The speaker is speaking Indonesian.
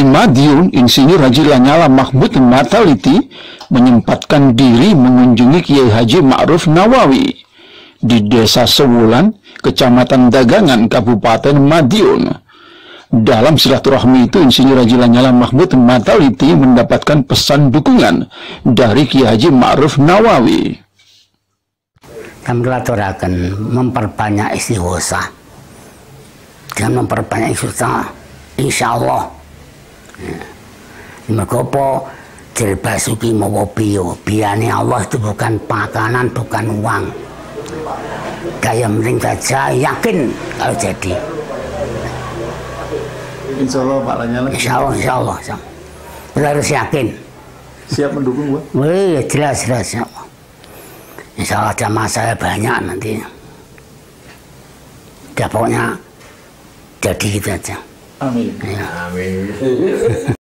Di Madiun, Insinyur Haji Lanyala Mahmud Mataliti menyempatkan diri mengunjungi Kiai Haji Ma'ruf Nawawi di Desa Sewulan, Kecamatan Dagangan, Kabupaten Madiun. Dalam silaturahmi itu, Insinyur Haji Lanyala Mahmud Mataliti mendapatkan pesan dukungan dari Kiai Haji Ma'ruf Nawawi. Kami akan memperbanyak istighosa dan memperbanyak istighosah, insya Allah. Mergopo Basuki mawa biyo, biyane Allah itu bukan makanan, bukan uang. Kayak penting saja yakin kalau jadi. Insya Allah Pak Lanyala. Insya Allah, insya Allah. Kita harus yakin. Siap mendukung, Pak? Wih, jelas. Insya Allah jamaah saya banyak nanti. Ya pokoknya jadi gitu aja. Amin. Ya. Amin.